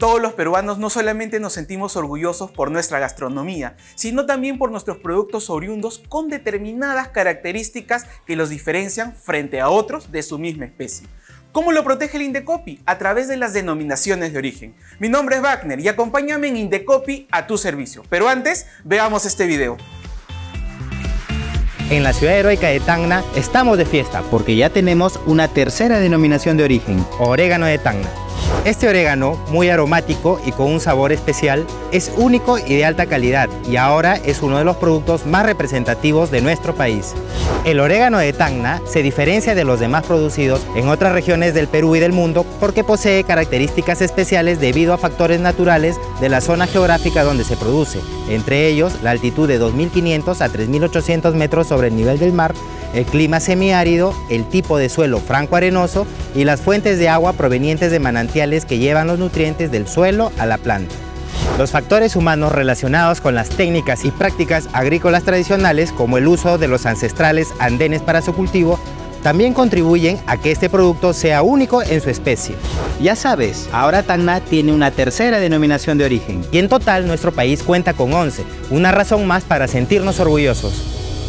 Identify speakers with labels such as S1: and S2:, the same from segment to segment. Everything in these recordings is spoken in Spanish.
S1: Todos los peruanos no solamente nos sentimos orgullosos por nuestra gastronomía, sino también por nuestros productos oriundos con determinadas características que los diferencian frente a otros de su misma especie. ¿Cómo lo protege el Indecopi? A través de las denominaciones de origen. Mi nombre es Wagner y acompáñame en Indecopi a tu servicio. Pero antes, veamos este video.
S2: En la ciudad heroica de Tacna estamos de fiesta porque ya tenemos una tercera denominación de origen, orégano de Tacna. Este orégano, muy aromático y con un sabor especial, es único y de alta calidad y ahora es uno de los productos más representativos de nuestro país. El orégano de Tacna se diferencia de los demás producidos en otras regiones del Perú y del mundo porque posee características especiales debido a factores naturales de la zona geográfica donde se produce, entre ellos la altitud de 2.500 a 3.800 metros sobre el nivel del mar, el clima semiárido, el tipo de suelo franco-arenoso y las fuentes de agua provenientes de manantiales que llevan los nutrientes del suelo a la planta. Los factores humanos relacionados con las técnicas y prácticas agrícolas tradicionales, como el uso de los ancestrales andenes para su cultivo, también contribuyen a que este producto sea único en su especie. Ya sabes, ahora Tacna tiene una tercera denominación de origen y en total nuestro país cuenta con 11, una razón más para sentirnos orgullosos.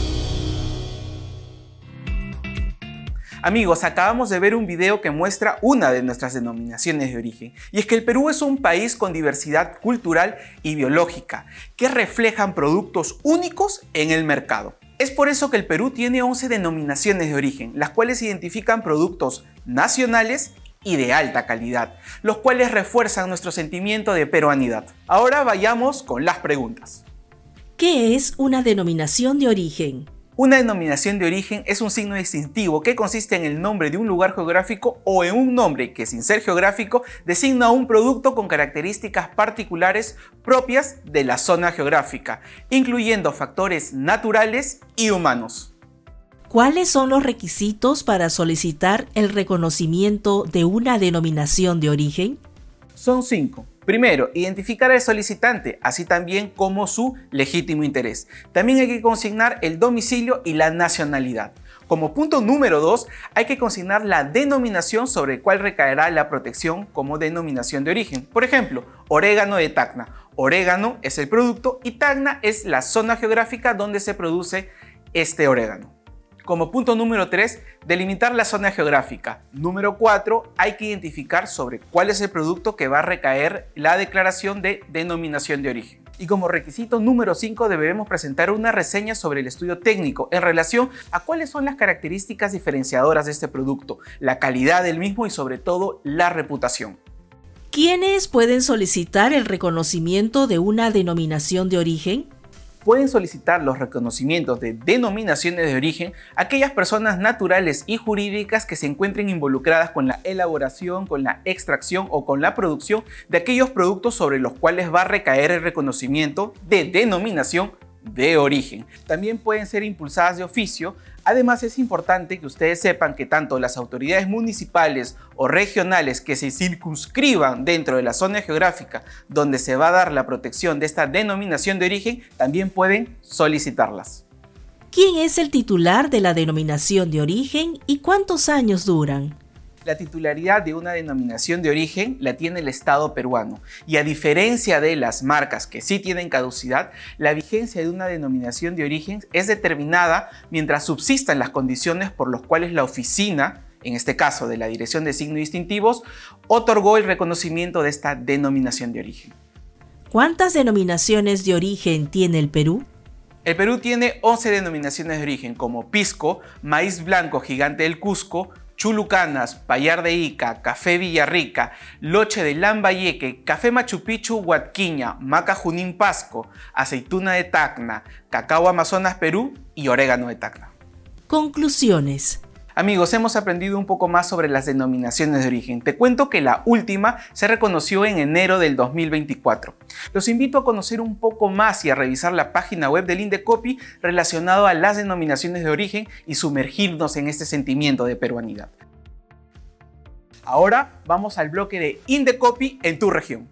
S1: Amigos, acabamos de ver un video que muestra una de nuestras denominaciones de origen. Y es que el Perú es un país con diversidad cultural y biológica, que reflejan productos únicos en el mercado. Es por eso que el Perú tiene 11 denominaciones de origen, las cuales identifican productos nacionales y de alta calidad, los cuales refuerzan nuestro sentimiento de peruanidad. Ahora vayamos con las preguntas.
S3: ¿Qué es una denominación de origen?
S1: Una denominación de origen es un signo distintivo que consiste en el nombre de un lugar geográfico o en un nombre que, sin ser geográfico, designa un producto con características particulares propias de la zona geográfica, incluyendo factores naturales y humanos.
S3: ¿Cuáles son los requisitos para solicitar el reconocimiento de una denominación de origen?
S1: Son 5. Primero, identificar al solicitante, así también como su legítimo interés. También hay que consignar el domicilio y la nacionalidad. Como punto número 2, hay que consignar la denominación sobre el cual recaerá la protección como denominación de origen. Por ejemplo, orégano de Tacna. Orégano es el producto y Tacna es la zona geográfica donde se produce este orégano. Como punto número 3, delimitar la zona geográfica. Número 4, hay que identificar sobre cuál es el producto que va a recaer la declaración de denominación de origen. Y como requisito número 5, debemos presentar una reseña sobre el estudio técnico en relación a cuáles son las características diferenciadoras de este producto, la calidad del mismo y sobre todo la reputación.
S3: ¿Quiénes pueden solicitar el reconocimiento de una denominación de origen?
S1: Pueden solicitar los reconocimientos de denominaciones de origen aquellas personas naturales y jurídicas que se encuentren involucradas con la elaboración, con la extracción o con la producción de aquellos productos sobre los cuales va a recaer el reconocimiento de denominación de origen. También pueden ser impulsadas de oficio. Además, es importante que ustedes sepan que tanto las autoridades municipales o regionales que se circunscriban dentro de la zona geográfica donde se va a dar la protección de esta denominación de origen también pueden solicitarlas.
S3: ¿Quién es el titular de la denominación de origen y cuántos años duran?
S1: La titularidad de una denominación de origen la tiene el Estado peruano y a diferencia de las marcas que sí tienen caducidad, la vigencia de una denominación de origen es determinada mientras subsistan las condiciones por las cuales la oficina, en este caso de la Dirección de Signos Distintivos, otorgó el reconocimiento de esta denominación de origen.
S3: ¿Cuántas denominaciones de origen tiene el Perú?
S1: El Perú tiene 11 denominaciones de origen como pisco, maíz blanco gigante del Cusco, Chulucanas, Payar de Ica, Café Villarrica, Loche de Lambayeque, Café Machu Picchu Huadquiña, Maca Junín Pasco, Aceituna de Tacna, Cacao Amazonas Perú y Orégano de Tacna.
S3: Conclusiones.
S1: Amigos, hemos aprendido un poco más sobre las denominaciones de origen. Te cuento que la última se reconoció en enero del 2024. Los invito a conocer un poco más y a revisar la página web del Indecopi relacionado a las denominaciones de origen y sumergirnos en este sentimiento de peruanidad. Ahora vamos al bloque de Indecopi en tu región.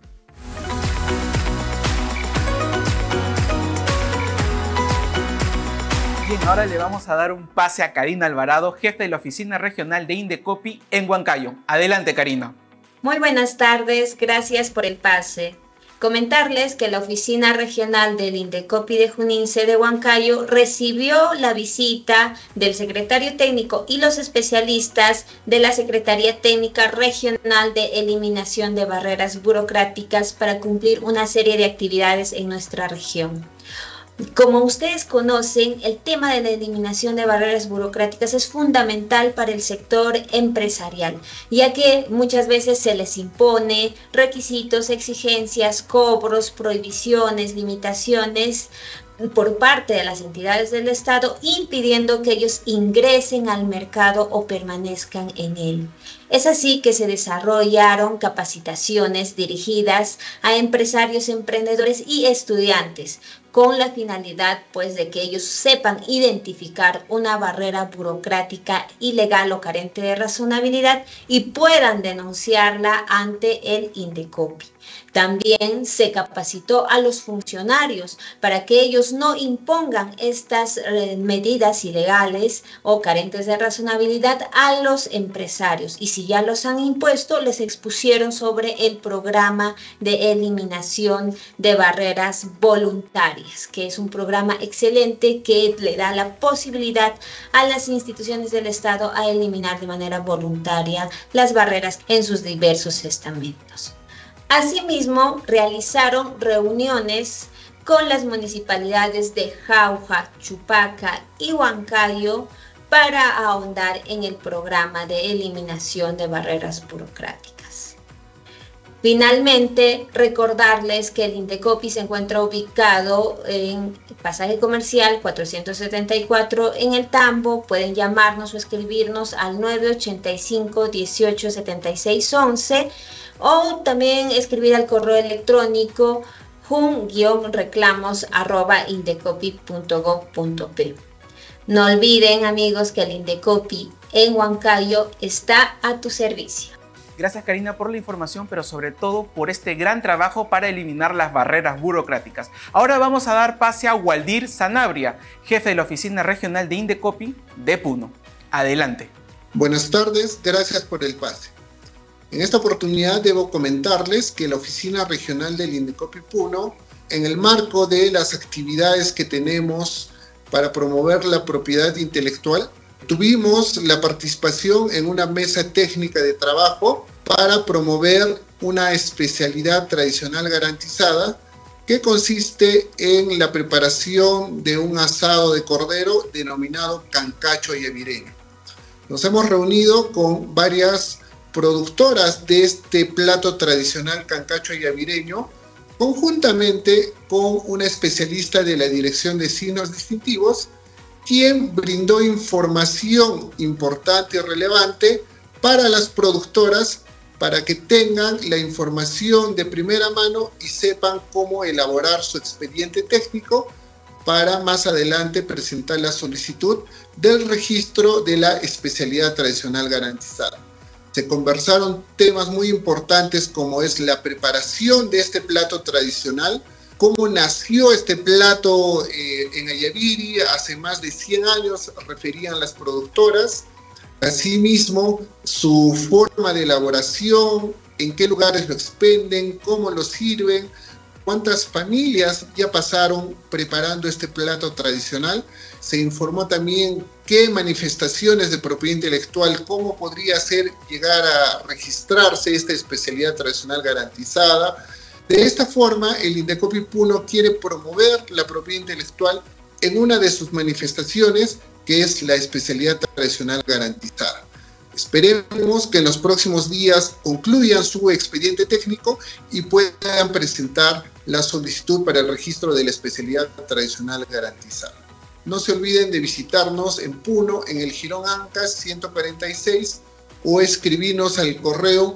S1: Bien, ahora le vamos a dar un pase a Karina Alvarado, jefe de la oficina regional de Indecopi en Huancayo. Adelante, Karina.
S4: Muy buenas tardes, gracias por el pase. Comentarles que la Oficina Regional del Indecopi de Junín, sede Huancayo, recibió la visita del secretario técnico y los especialistas de la Secretaría Técnica Regional de Eliminación de Barreras Burocráticas para cumplir una serie de actividades en nuestra región. Como ustedes conocen, el tema de la eliminación de barreras burocráticas es fundamental para el sector empresarial, ya que muchas veces se les impone requisitos, exigencias, cobros, prohibiciones, limitaciones por parte de las entidades del Estado, impidiendo que ellos ingresen al mercado o permanezcan en él. Es así que se desarrollaron capacitaciones dirigidas a empresarios, emprendedores y estudiantes, con la finalidad pues de que ellos sepan identificar una barrera burocrática ilegal o carente de razonabilidad y puedan denunciarla ante el Indecopi. También se capacitó a los funcionarios para que ellos no impongan estas medidas ilegales o carentes de razonabilidad a los empresarios, y si ya los han impuesto, les expusieron sobre el programa de eliminación de barreras voluntarias, que es un programa excelente que le da la posibilidad a las instituciones del Estado a eliminar de manera voluntaria las barreras en sus diversos estamentos. Asimismo, realizaron reuniones con las municipalidades de Jauja, Chupaca y Huancayo para ahondar en el programa de eliminación de barreras burocráticas. Finalmente, recordarles que el Indecopi se encuentra ubicado en Pasaje Comercial 474 en El Tambo. Pueden llamarnos o escribirnos al 985 18 76 11 o también escribir al correo electrónico jun-reclamos@indecopi.gov.p. No olviden, amigos, que el Indecopi en Huancayo está a tu servicio.
S1: Gracias, Karina, por la información, pero sobre todo por este gran trabajo para eliminar las barreras burocráticas. Ahora vamos a dar pase a Waldir Sanabria, jefe de la Oficina Regional de Indecopi de Puno. Adelante.
S5: Buenas tardes, gracias por el pase. En esta oportunidad debo comentarles que la Oficina Regional del Indecopi Puno, en el marco de las actividades que tenemos para promover la propiedad intelectual, tuvimos la participación en una mesa técnica de trabajo para promover una especialidad tradicional garantizada que consiste en la preparación de un asado de cordero denominado cancacho ayavireño. Nos hemos reunido con varias productoras de este plato tradicional cancacho ayavireño, conjuntamente con una especialista de la Dirección de Signos Distintivos, quien brindó información importante y relevante para las productoras para que tengan la información de primera mano y sepan cómo elaborar su expediente técnico para más adelante presentar la solicitud del registro de la especialidad tradicional garantizada. Se conversaron temas muy importantes como es la preparación de este plato tradicional, cómo nació este plato en Ayaviri hace más de 100 años, referían las productoras. Asimismo, su forma de elaboración, en qué lugares lo expenden, cómo lo sirven, cuántas familias ya pasaron preparando este plato tradicional. Se informó también qué manifestaciones de propiedad intelectual, cómo podría llegar a registrarse esta especialidad tradicional garantizada. De esta forma, el Indecopi Puno quiere promover la propiedad intelectual en una de sus manifestaciones, que es la especialidad tradicional garantizada. Esperemos que en los próximos días concluyan su expediente técnico y puedan presentar la solicitud para el registro de la especialidad tradicional garantizada. No se olviden de visitarnos en Puno, en el Jirón Ancas 146, o escribirnos al correo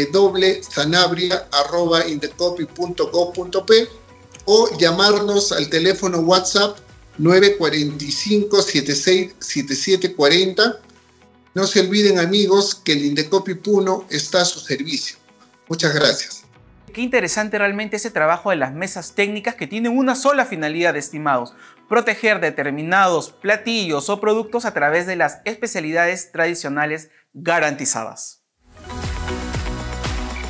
S5: www.sanabria@indecopi.gov.p o llamarnos al teléfono WhatsApp 945 76 7740. No se olviden, amigos, que el Indecopi Puno está a su servicio. Muchas gracias.
S1: Qué interesante realmente ese trabajo de las mesas técnicas que tienen una sola finalidad, estimados: proteger determinados platillos o productos a través de las especialidades tradicionales garantizadas.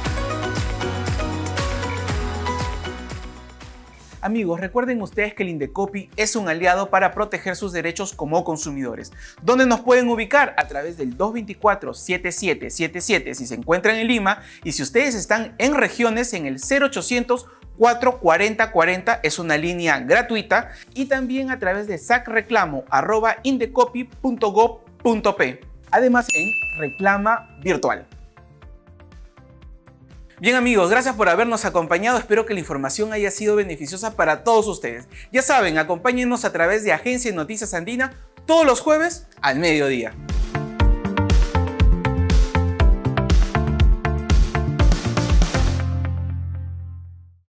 S1: Amigos, recuerden ustedes que el Indecopi es un aliado para proteger sus derechos como consumidores. ¿Dónde nos pueden ubicar? A través del 224-7777 si se encuentran en Lima, y si ustedes están en regiones, en el 0800 44040, es una línea gratuita, y también a través de sacreclamo@indecopi.gov.p, además en Reclama Virtual. Bien amigos, gracias por habernos acompañado, espero que la información haya sido beneficiosa para todos ustedes. Ya saben, acompáñennos a través de Agencia de Noticias Andina todos los jueves al mediodía.